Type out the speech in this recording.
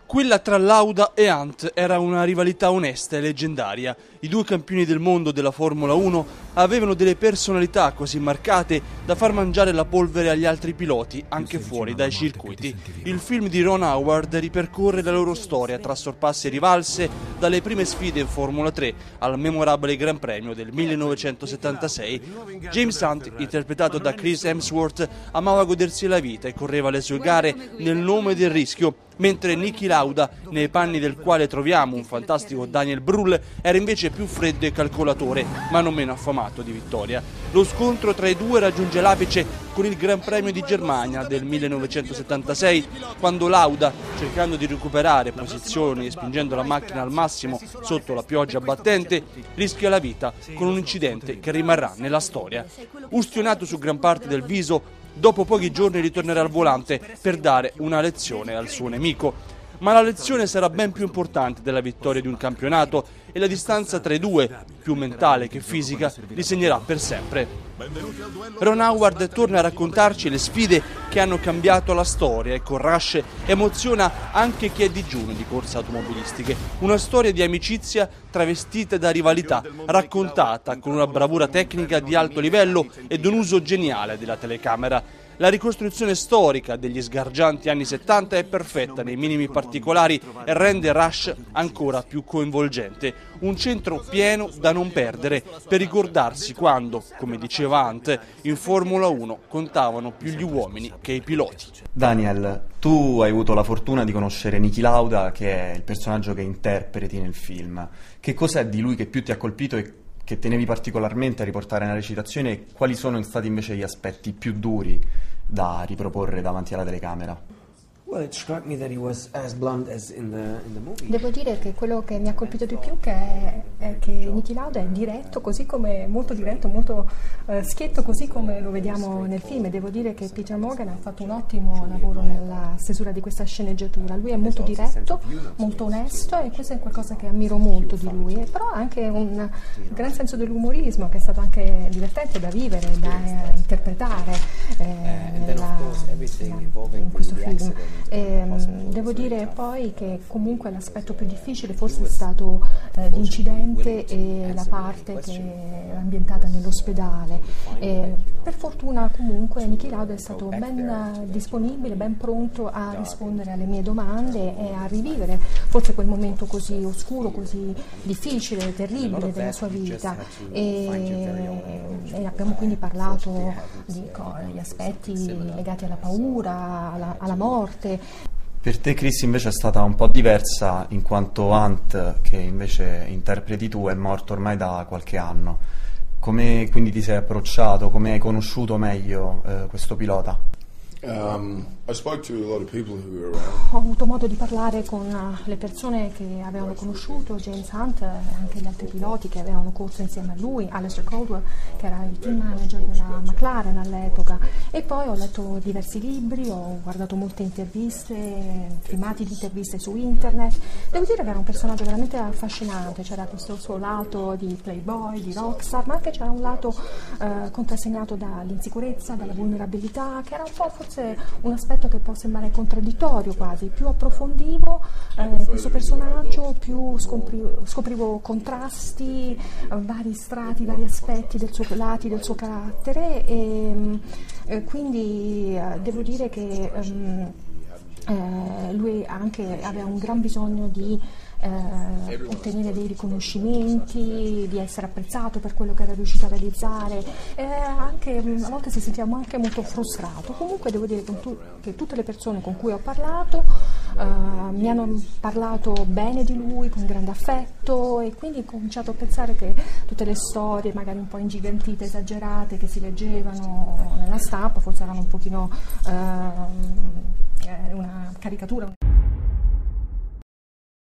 Quella tra Lauda e Hunt era una rivalità onesta e leggendaria. I due campioni del mondo della Formula 1 avevano delle personalità così marcate da far mangiare la polvere agli altri piloti, anche fuori dai circuiti. Il film di Ron Howard ripercorre la loro storia tra sorpasse e rivalse, dalle prime sfide in Formula 3 al memorabile Gran Premio del 1976. James Hunt, interpretato da Chris Hemsworth, amava godersi la vita e correva le sue gare nel nome del rischio, mentre Niki Lauda, nei panni del quale troviamo un fantastico Daniel Brühl, era invece più freddo e calcolatore, ma non meno affamato di vittoria. Lo scontro tra i due raggiunge l'apice con il Gran Premio di Germania del 1976, quando Lauda, cercando di recuperare posizioni e spingendo la macchina al massimo sotto la pioggia battente, rischia la vita con un incidente che rimarrà nella storia. Ustionato su gran parte del viso, dopo pochi giorni ritornerà al volante per dare una lezione al suo nemico. Ma la lezione sarà ben più importante della vittoria di un campionato e la distanza tra i due, più mentale che fisica, li segnerà per sempre. Ron Howard torna a raccontarci le sfide che hanno cambiato la storia e con Rush emoziona anche chi è digiuno di corse automobilistiche. Una storia di amicizia travestita da rivalità, raccontata con una bravura tecnica di alto livello ed un uso geniale della telecamera. La ricostruzione storica degli sgargianti anni 70 è perfetta nei minimi particolari e rende Rush ancora più coinvolgente. Un centro pieno da non perdere per ricordarsi quando, come diceva Hunt, in Formula 1 contavano più gli uomini che i piloti. Daniel, tu hai avuto la fortuna di conoscere Niki Lauda, che è il personaggio che interpreti nel film. Che cos'è di lui che più ti ha colpito e che tenevi particolarmente a riportare nella recitazione, e quali sono stati invece gli aspetti più duri da riproporre davanti alla telecamera? Devo dire che quello che mi ha colpito di più è che Niki Lauda è diretto, così come molto diretto, molto schietto, così come lo vediamo nel film. E devo dire che Peter Morgan ha fatto un ottimo lavoro nella stesura di questa sceneggiatura. Lui è molto diretto, molto onesto, e questo è qualcosa che ammiro molto di lui. E però ha anche un gran senso dell'umorismo, che è stato anche divertente da vivere, da interpretare in questo film. Devo dire poi che comunque l'aspetto più difficile forse è stato l'incidente e la parte che è ambientata nell'ospedale. Per fortuna comunque Niki Lauda è stato ben disponibile, ben pronto a rispondere alle mie domande e a rivivere forse quel momento così oscuro, così difficile, terribile della sua vita. E abbiamo quindi parlato di aspetti legati alla paura, alla morte. Per te, Chris, invece è stata un po' diversa, in quanto Hunt, che invece interpreti tu, è morto ormai da qualche anno. Come quindi ti sei approcciato, come hai conosciuto meglio questo pilota? Ho avuto modo di parlare con le persone che avevano conosciuto James Hunt e anche gli altri piloti che avevano corso insieme a lui, Alistair Caldwell, che era il team manager della McLaren all'epoca, e poi ho letto diversi libri, ho guardato molte interviste, filmati di interviste su internet. Devo dire che era un personaggio veramente affascinante, c'era questo suo lato di playboy, di rockstar, ma anche c'era un lato contrassegnato dall'insicurezza, dalla vulnerabilità, che era un po' forse un aspetto che può sembrare contraddittorio quasi. Più approfondivo questo personaggio, più scoprivo contrasti, vari strati, vari aspetti lati del suo carattere, e quindi devo dire che lui anche aveva un gran bisogno di ottenere dei riconoscimenti, di essere apprezzato per quello che era riuscito a realizzare, anche a volte si sentiva anche molto frustrato. Comunque devo dire che tutte le persone con cui ho parlato mi hanno parlato bene di lui, con grande affetto, e quindi ho cominciato a pensare che tutte le storie magari un po' ingigantite, esagerate, che si leggevano nella stampa, forse erano un pochino una caricatura.